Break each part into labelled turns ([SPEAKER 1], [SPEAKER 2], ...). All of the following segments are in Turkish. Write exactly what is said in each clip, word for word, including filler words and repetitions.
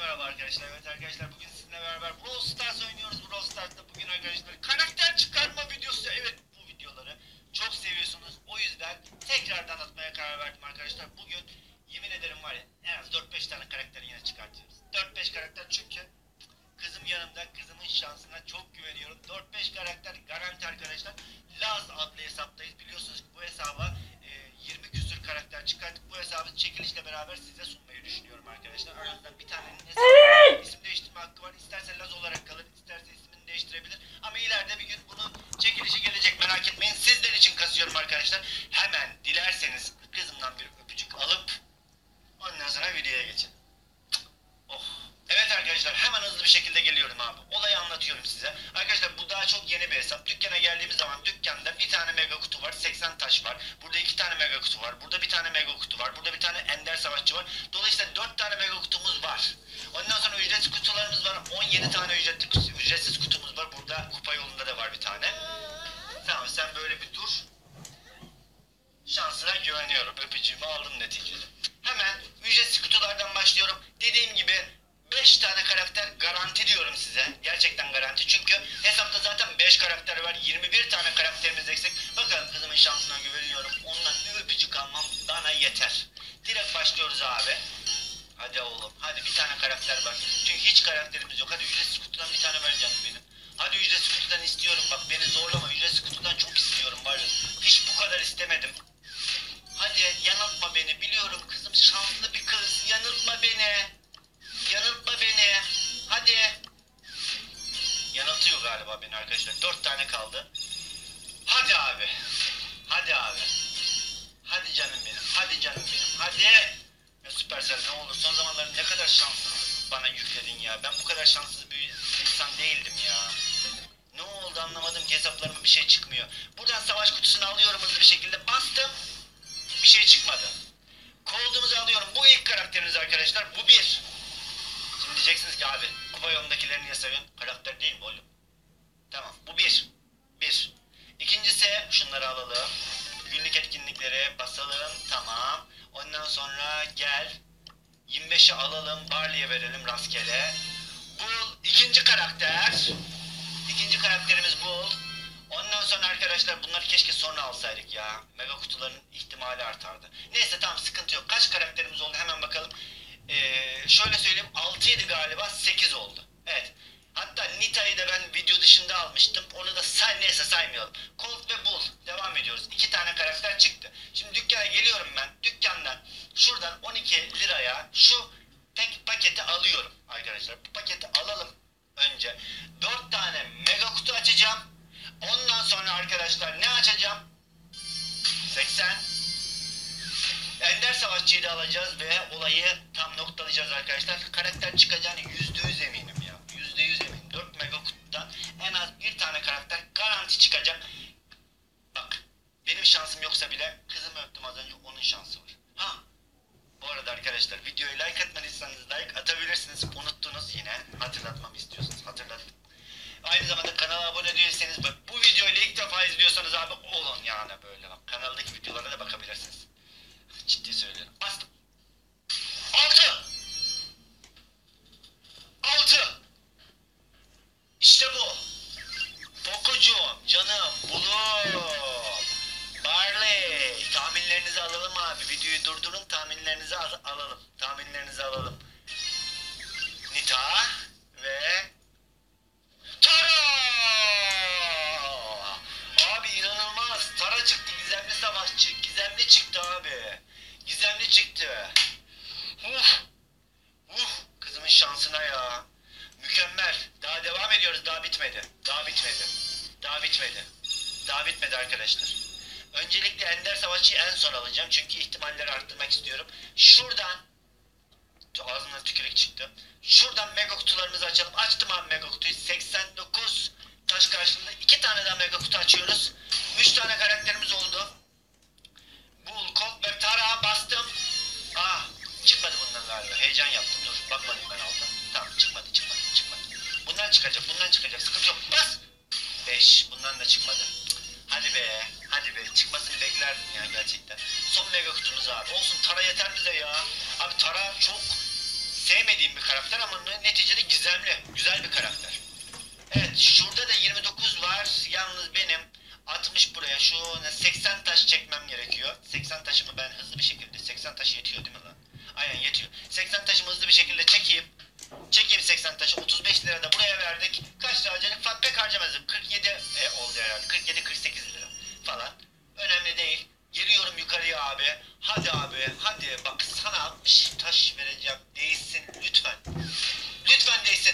[SPEAKER 1] merhaba arkadaşlar. Evet arkadaşlar, bugün sizinle beraber Brawl Stars oynuyoruz. Brawl Stars'ta bugün arkadaşlar karakter çıkarma videosu. Evet, bu videoları çok seviyorsunuz. O yüzden tekrardan atmaya karar verdim arkadaşlar. Bugün yemin ederim var ya, en az dört beş tane karakter yine çıkartıyoruz. dört beş karakter, çünkü kızım yanımda. Kızımın şansına çok güveniyorum. dört beş karakter garanti arkadaşlar. Laz adlı hesaptayız. Biliyorsunuz ki bu hesaba e, yirmi küsür karakter çıkarttık. Bu hesabı çekilişle beraber size sunmayı düşünüyorum arkadaşlar. Aranızdan bir tanenin hesabı isim değiştirme hakkı var. İsterse Laz olarak kalır, isterse ismini değiştirebilir. Ama ileride bir gün bunun çekilişi gelecek, merak etmeyin. Sizler için kasıyorum arkadaşlar. Hemen dilerseniz kızımdan bir öpücük alıp ondan sonra videoya geçin. Oh. Evet arkadaşlar, hemen hızlı bir şekilde geliyorum abi. Olayı anlatıyorum size. Arkadaşlar, bu daha çok yeni bir hesap. Dükkana geldiğimiz zaman dükkanda bir tane mega kutu var. seksen taş var. Burada iki tane mega kutu var. Burada bir tane mega kutu var. Burada bir tane ender savaşçı var. Dolayısıyla dört tane mega kutumuz var. Ondan sonra ücretsiz kutularımız var. on yedi tane ücretli, ücretsiz kutumuz var. Burada kupa yolunda da var bir tane. Tamam, sen böyle bir dur. Şansına güveniyorum. Öpücüğümü aldım neticede. Hemen ücretsiz kutulardan başlıyorum. Dediğim gibi beş tane karakter garanti diyorum size. Gerçekten garanti. Çünkü hesapta zaten beş karakter var. yirmi bir tane karakterimiz eksik. Bakalım, kızımın şansına güveniyorum. Ondan bir öpücük almam bana yeter. Direkt başlıyoruz abi. Hadi oğlum. Hadi bir tane karakter var. Çünkü hiç karakterimiz yok. Hadi ücretsiz kutudan bir tane ver canım benim. Hadi ücretsiz kutudan istiyorum. Bak, beni zorlama. Ücretsiz kutudan çok istiyorum. Var ya, hiç bu kadar istemedim. Hadi yanıltma beni. Biliyorum kızım şanslı bir kız. Yanıltma beni. Yanıltma beni. Hadi. Yanıltıyor galiba beni arkadaşlar. Dört tane kaldı. Hadi abi. Hadi abi. Hadi canım benim. Hadi canım benim. Hadi. Ya Supercell, ne olur. Son zamanlarda ne kadar şanssız bana yükledin ya. Ben bu kadar şanssız bir insan değildim ya. Ne oldu anlamadım ki, hesaplarıma bir şey çıkmıyor. Buradan savaş kutusunu alıyorum hızlı bir şekilde. Bastım. Bir şey çıkmadı. Cold'umuzu alıyorum. Bu ilk karakterimiz arkadaşlar. Bu bir. Şimdi diyeceksiniz ki abi, kupa yolundakilerini niye sayıyorsun? Karakter değil mi oğlum? Tamam, bu bir. Bir. İkincisi, şunları alalım. Günlük etkinlikleri basalım. Tamam. Ondan sonra gel. yirmi beşi alalım. Barley'e verelim rastgele. Bu ikinci karakter. İkinci karakterimiz bu. Ondan sonra arkadaşlar, bunları keşke sonra alsaydık ya. Mega kutuların ihtimali artardı. Neyse, tamam, sıkıntı yok. Kaç karakterimiz oldu hemen bakalım. Ee, şöyle söyleyeyim, altıydı galiba, sekiz oldu. Evet. Hatta Nita'yı da ben video dışında almıştım. Onu da say, neyse saymayalım. Colt ve Bull. Devam ediyoruz. İki tane karakter çıktı. Şimdi dükkana geliyorum ben. Dükkandan şuradan on iki liraya şu tek paketi alıyorum arkadaşlar. Bu paketi alalım önce. dört tane mega kutu açacağım. Ondan sonra arkadaşlar ne açacağım? seksen. Ender Savaşçı'yı da alacağız ve olayı tam noktalayacağız arkadaşlar. Karakter çıkacağını yüzde yüz eminim ya. yüzde yüz eminim. dört mega kutudan en az bir tane karakter garanti çıkacak. Bak, benim şansım yoksa bile kızımı öptüm az önce, onun şansı var. Ha. Bu arada arkadaşlar, videoyu like atmadıysanız like atabilirsiniz. Unuttunuz yine. Hatırlatmamı istiyorsunuz. Hatırlattım. Aynı zamanda kanala abone değilseniz, bak, bu videoyu ilk defa izliyorsanız abi olun yani böyle. Bak, kanaldaki videolara da bakabilirsiniz. Ciddi söylüyorum. Bastım. Altı. Altı. İşte bu. Pococuğum, canım, Bulum, Barley. Tahminlerinizi alalım abi. Videoyu durdurun, tahminlerinizi al alalım. Tahminlerinizi alalım. Nita ve Tara. Abi inanılmaz. Tara çıktı, gizemli savaşçı. Gizemli çıktı abi. Gizemli çıktı. Uf. Uf. Kızımın şansına ya. Mükemmel. Daha devam ediyoruz. Daha bitmedi. Daha bitmedi. Daha bitmedi. Daha bitmedi arkadaşlar. Öncelikle Ender Savaşçı'yı en son alacağım. Çünkü ihtimalleri arttırmak istiyorum. Şuradan ağzından tükürük çıktı. Şuradan mega kutularımızı açalım. Açtım abi mega kutuyu. seksen dokuz taş karşılığında iki tane daha mega kutu açıyoruz. üç tane karakterimiz oldu. Bull, Colt ve Tara bastım. Ah, çıkmadı bundan galiba. Heyecan yaptım. Dur, bakmadım ben aldım. Tamam, çıkmadı çıkmadı çıkmadı. Bundan çıkacak, bundan çıkacak. Sıkıntı yok. Bas. beş. Bundan da çıkmadı. Hadi be. Hadi be. Çıkmasını beklerdim ya gerçekten. Son mega kutumuz abi. Olsun, Tara yeter bize ya. Abi Tara çok sevmediğim bir karakter ama neticede gizemli. Güzel bir karakter. Evet, şurada da yirmi dokuz var. Yalnız benim altmış buraya, şu seksen taş çekmem gerekiyor. seksen taşımı ben hızlı bir şekilde, seksen taş yetiyor değil mi lan? Aynen yetiyor. seksen taşımı hızlı bir şekilde çekeyim. Çekeyim seksen taşı. otuz beş lira da buraya verdik. Kaç lira harcadık? Fat pek harcamadık. kırk yedi e, oldu herhalde. kırk yedi kırk sekiz lira falan. Önemli değil. Geliyorum yukarıya abi. Hadi abi. Hadi. Bak sana altmış taş vereceğim. Değilsin. Lütfen. Lütfen değilsin.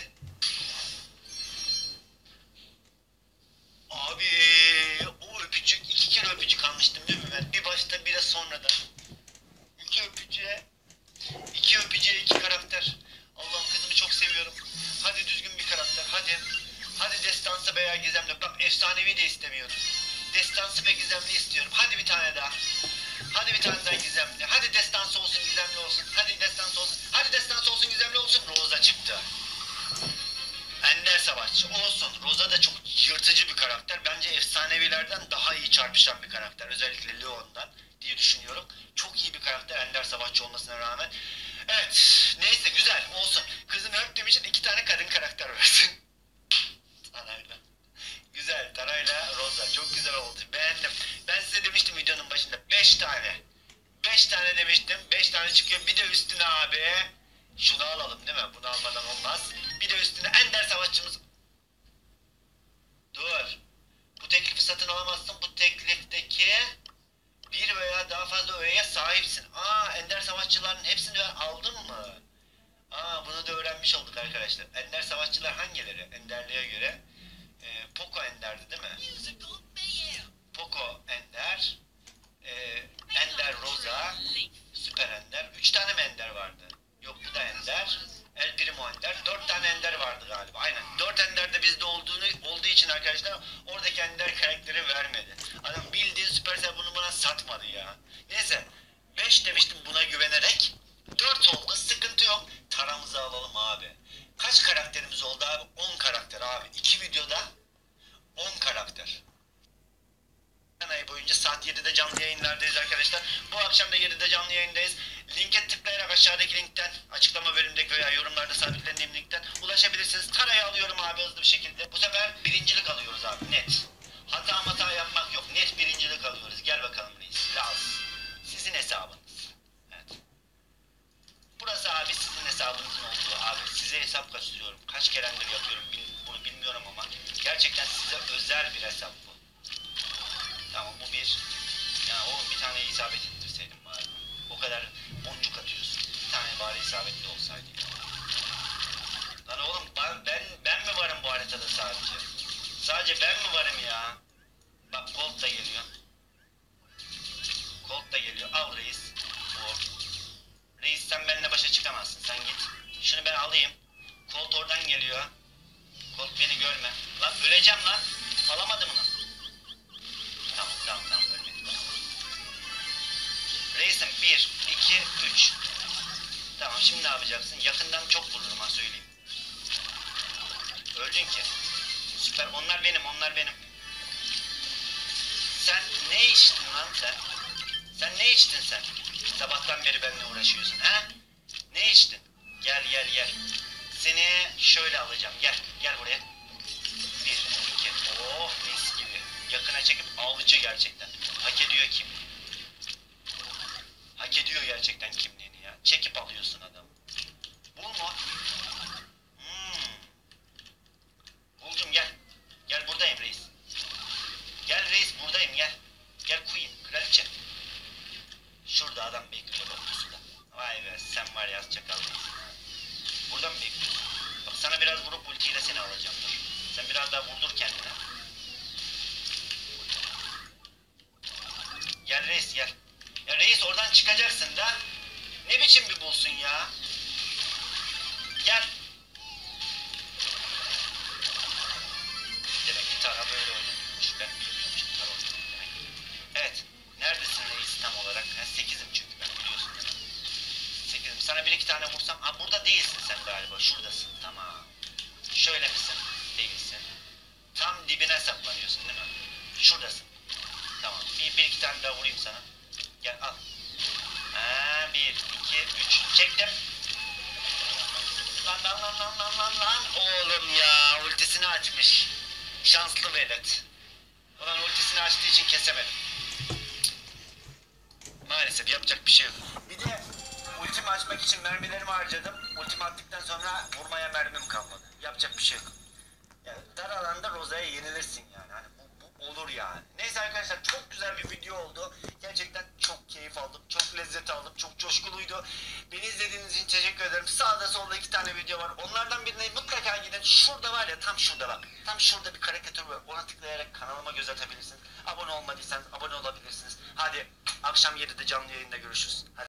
[SPEAKER 1] Abi o öpücük. iki kere öpücük almıştım değil mi ben? Bir başta bir de sonradan. İki öpücüğe. İki öpücüğe iki karakter. Allah'ım kızımı çok seviyorum. Hadi düzgün bir karakter. Hadi. Hadi destansı veya gizemli. Bak efsanevi de istemiyorum. Destansı ve gizemli istiyorum. Hadi bir tane daha. Hadi bir tane daha gizemli. Hadi destansı olsun, gizemli olsun. Hadi destansı olsun. Hadi destansı olsun, gizemli olsun. Rosa çıktı. Ender Savaşçı olsun. Rosa da çok yırtıcı bir karakter. Bence efsanevilerden daha iyi çarpışan bir karakter. Özellikle Leon'dan diye düşünüyorum. Çok iyi bir karakter Ender Savaşçı olmasına rağmen. Evet. Neyse güzel olsun. Kızımı öptüğüm için iki tane kadın karakter versin. Tanayla. Güzel. Tanayla Rosa. Çok güzel oldu. Beğendim. Ben size demiştim videonun başında. beş tane. beş tane demiştim. beş tane çıkıyor. Bir de üstüne abi. Şunu alalım değil mi? Bunu almadan olmaz. Bir de üstüne Ender Savaşçımız. Dur. Bu teklifi satın alamazsın. Bu teklifteki bir veya daha fazla öğeye sahipsin. Aa, Ender Savaşçıların hepsini ben aldım mı? Aa, bunu da öğrenmiş olduk arkadaşlar. Ender Savaşçılar hangileri? Enderliğe göre. Ee, Poco Ender'di değil mi? Poco Ender. Ee, Ender Rosa. Süper Ender. Üç tane mi Ender vardı? Yok, bu da Ender. El Primo Ender. Dört tane Ender vardı galiba. Aynen. Dört Ender de bizde olduğunu olduğu için arkadaşlar oradaki Ender karakteri vermedi. Adam bildiğin Supercell bunu bana satmadı ya. Neyse. Beş demiştim buna güvenerek. Dört oldu. Sıkıntı yok. Taramızı alalım abi. Kaç karakterimiz oldu abi? On karakter abi. İki videoda on karakter. Ay boyunca saat yedide canlı yayınlardayız arkadaşlar. Bu akşam da yedide canlı yayındayız. Linke tıklayarak aşağıdaki linkten, açıklama bölümündeki veya yorumlarda sabitlediğim linkten ulaşabilirsiniz. Tarayı alıyorum abi hızlı bir şekilde. Bu sefer birincilik alıyoruz abi net. Hata hata yapmak yok. Net birincilik alıyoruz. Gel bakalım reis. Laz. Sizin hesabınız. Evet. Burası abi sizin hesabınızın olduğu abi. Size hesap kaçırıyorum. Kaç kerendir yapıyorum bunu bilmiyorum ama gerçekten size özel bir hesap bu. Tamam bu bir. Yani oğlum bir tane isabet ettirseydim bari. O kadar boncuk atıyorsun. Bir tane bari isabetli olsaydı. Lan oğlum ben, ben, ben mi varım bu haritada sadece? Sadece ben mi varım ya? Bak Colt da geliyor. Colt da geliyor. Al reis. Bu. Reis sen benimle başa çıkamazsın. Sen git. Şunu ben alayım. Colt oradan geliyor. Colt beni görme. Lan öleceğim lan. Alamadım onu. Tamam tamam tamam ölmedim. Reisim bir, iki, üç. Tamam şimdi ne yapacaksın? Yakından çok vururum ha söyleyeyim. Öldün ki. Süper onlar benim onlar benim. Sen ne içtin lan sen? Sen ne içtin sen? Sabahtan beri benimle uğraşıyorsun ha? Ne içtin? Gel gel gel. Seni şöyle alacağım gel gel buraya. Bir, iki, oh mis gibi. Yakına çekip avcı gerçekten. Hak ediyor kim? Hak ediyor gerçekten kimliğini ya. Çekip alıyorsun adam. Bul mu? Hmm. Buldum gel. Gel buradayım reis. Gel reis buradayım gel. Gel queen kraliçe. Şurada adam bekliyor bak pusuda. Vay be sen var ya çakal reis. Buradan mı bekliyorsun? Bak sana biraz vurup ultiyle seni alacağım dur. Sen biraz daha vurdur kendine. Gel reis gel. Ya reis oradan çıkacaksın da. Ne biçim bir bulsun ya. Gel. Demek ki Tara böyle oynanıyormuş. Ben bilmiyormuşum Tara oynanıyor demek. Evet. Neredesin reis tam olarak? Ha, sekizim çünkü ben biliyorsun değil mi? Sekizim. Sana bir iki tane vursam. Ha burada değilsin sen galiba. Şuradasın. Tamam. Şöyle misin? Değilsin. Tam dibine saklanıyorsun değil mi? Şuradasın. Tamam. Bir, bir iki tane daha vurayım sana. Gel al. Ha, bir, iki, üç. Çektim. lan lan lan lan lan lan lan. Oğlum ya ultisini açmış. Şanslı velet. Ulan ultisini açtığı için kesemedim. Maalesef yapacak bir şey yok. Bir de ultimi açmak için mermilerimi harcadım. Ultimi attıktan sonra vurmaya mermim kalmadı. Yapacak bir şey yok. Yani dar alanda Rosa'ya yenilirsin yani. Hani bu, bu olur yani. Neyse arkadaşlar çok güzel bir video oldu. Gerçekten çok keyif aldım. Çok lezzet aldım. Çok coşkuluydu. Beni izlediğiniz için teşekkür ederim. Sağda solda iki tane video var. Onlardan birine mutlaka gidin. Şurada var ya tam şurada bak. Tam şurada bir karikatür var. Ona tıklayarak kanalıma göz atabilirsiniz. Abone olmadıysanız abone olabilirsiniz. Hadi akşam yedide canlı yayında görüşürüz. Hadi.